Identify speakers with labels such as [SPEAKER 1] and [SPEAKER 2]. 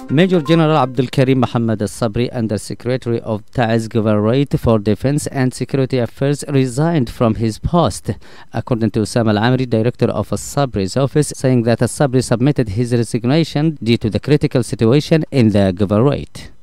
[SPEAKER 1] Major General Abdulkarim Mohammed Al-Sabri, Undersecretary of Taiz Governorate for Defense and Security Affairs, resigned from his post, according to Osama Al-Amri, director of Al-Sabri's office, saying that Al-Sabri submitted his resignation due to the critical situation in the Governorate.